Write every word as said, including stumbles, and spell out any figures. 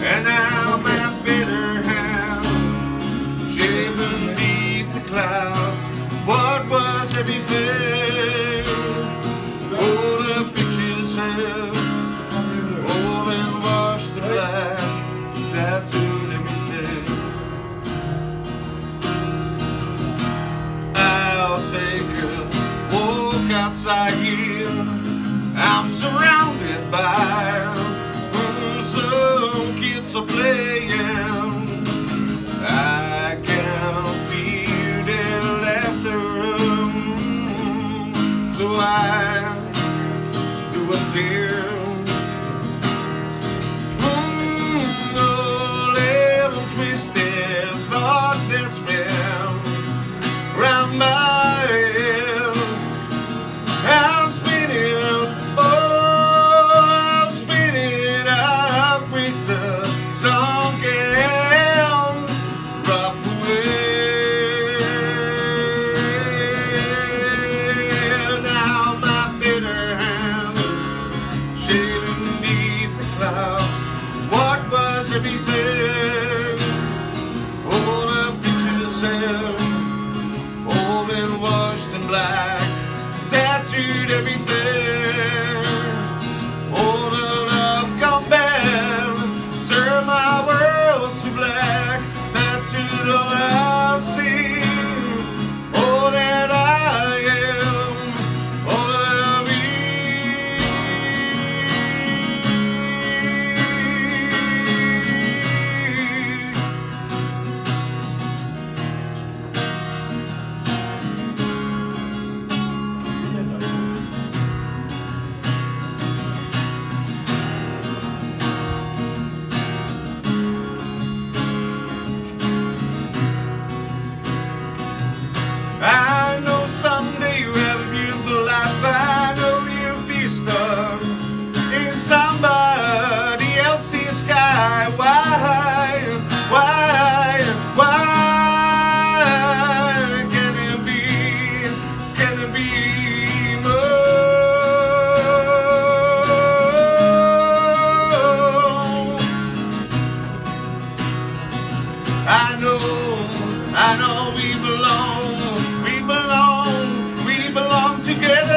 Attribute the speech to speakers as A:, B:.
A: And now my bitter hand shaped beneath the clouds. What was everything? Oh, the pictures held, old and washed to black, tattooed everything. I'll take a walk outside here. I'm surrounded by mm, some kids are playing. I can feel their laughter, mm, so I do what's here. Mm, no little twisted thoughts that spin round my head. I'm spinning, oh, I'm spinning out with the song can rock away. Now my bitter hand shading beneath the clouds. What was everything? All the pictures held, old and washed in black, tattooed everything. All the love gone bad, turned my world to black, tattooed all I see, all that I am, all that I be. I know someday you have a beautiful life. I know you'll be a star in somebody else's sky. Why, why, why can it be, can it be more? I know, I know we belong. We belong, we belong together.